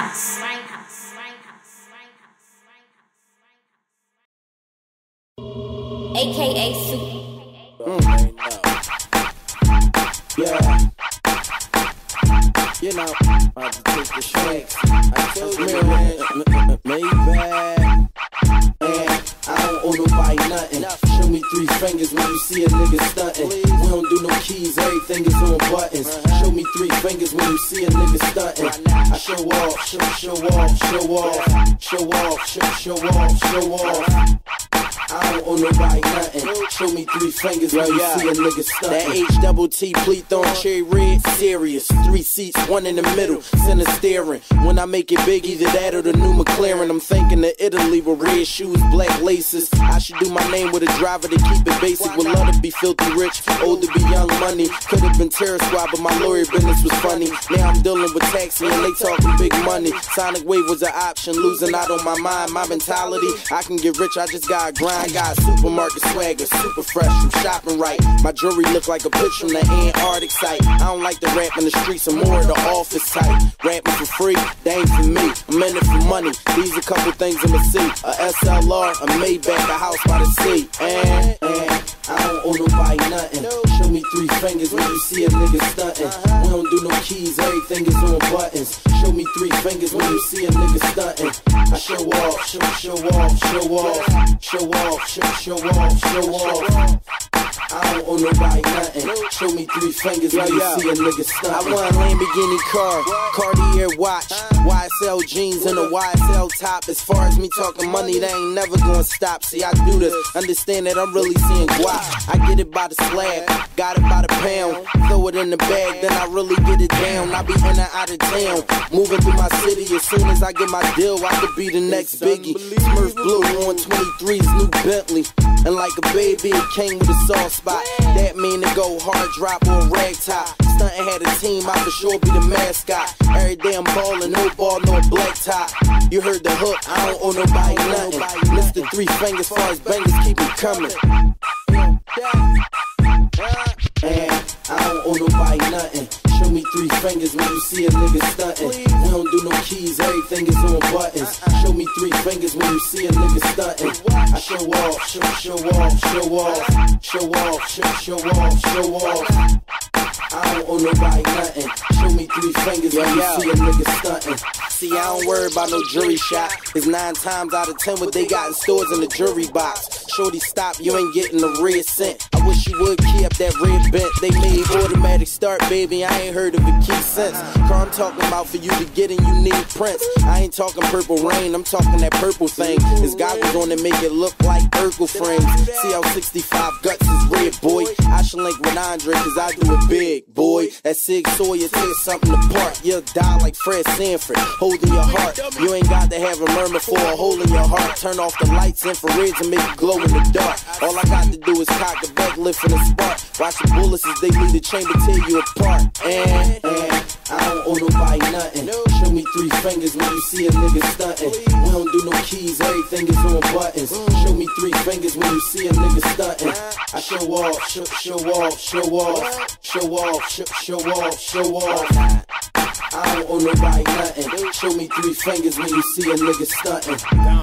Rhymehouse. AKA Soup. Yeah. You know, I have to take the shakes. I told you, man, Maybach. And I don't owe nobody nothing. Show me 3 fingers when you see a nigga stunting. We don't do no keys, everything is on buttons. Show me 3 fingers when you see a nigga stunting. I show off, show off, show off, show off, show off, show off. I don't owe nobody nothing. Show me 3 fingers when you see a nigga stunting. That H-double-T pleat on cherry red, serious. 3 seats, 1 in the middle, center steering. When I make it big, either that or the new McLaren. I'm thinking of Italy with red shoes, black laces. I should do my name with a driver to keep it basic. Would love to be filthy rich, old to be young money. Could have been Terror Squad, but my lawyer business was funny. Now I'm dealing with taxi and they talking big money. Sonic Wave was an option, losing out on my mind. My mentality, I can get rich, I just gotta grind. Got supermarket swagger, super fresh, I'm shopping right. My jewelry look like a picture from the Antarctic site. I don't like to rap in the streets, I'm more of the office type. Rapping for free, they ain't for me, I'm in it for money. These a couple things I'ma see. A SLR, a Maybach, a house by the sea. And I don't owe nobody nothing. Show me 3 fingers when you see a nigga stunting. We don't do no keys, everything is on buttons. Show me 3 fingers when you see a nigga stunting. I show off, show off, show off, show off, show off, show off. I don't owe nobody nothing. Show me 3 fingers when you see a nigga stunting. I want a Lamborghini car, Cartier watch, YSL jeans and a YSL top. As far as me talking money, they ain't never gonna stop. See, I do this, understand that I'm really seeing guap. I get it by the slab, got it by the pound. Throw it in the bag, then I really get it down. I be in and out of town, moving through my city. As soon as I get my deal, I could be the next Biggie. Smurf Blue on 23's new Bentley. And like a baby, it came with a soft spot. That mean to go hard drop or rag top. Stuntin' had a team, I for sure be the mascot. Every day I'm ballin', no ball, no black top. You heard the hook, I don't owe nobody nothing. Mr. 3 fingers, far as bangers keep it coming. And I don't owe nobody nothing. Show me 3 fingers when you see a nigga stunting. We don't do no keys, everything is on buttons. Show me 3 fingers when you see a nigga stunting. I show off, show off, show off, show off, show off, show off. I don't owe nobody nothing. Show me 3 fingers when you see a nigga stunting. See, I don't worry about no jury shot. It's 9 times out of 10 what they got in stores in the jury box. Shorty, stop, you ain't getting the red cent. I wish you would key up that red bent. They made automatic start, baby, I ain't heard of a key since. Car I'm talking about for you to get in, you need prints. I ain't talking purple rain, I'm talking that purple thing. His goggles on to make it look like Urkel frames. CL65 guts is red, boy. I should link with Andre, cause I do it big, boy. That Sig Sawyer tear something apart. You'll die like Fred Sanford, holding your heart. You ain't got to have a murmur for a hole in your heart. Turn off the lights, infrareds, and make it glow in the dark. All I got to do is cock a back, lift and a spark. Watch the bullets as they leave the chamber, tear you apart. And I don't owe nobody nothing. Show me 3 fingers when you see a nigga stunting. We don't do no keys, everything is on buttons. Show me 3 fingers when you see a nigga stunting. I show off, show off, show off, show off, show off, show off. I don't owe nobody nothing. Show me 3 fingers when you see a nigga stunting.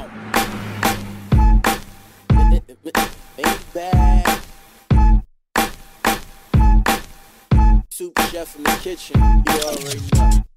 Maybach. Soup chef in the kitchen, you already know.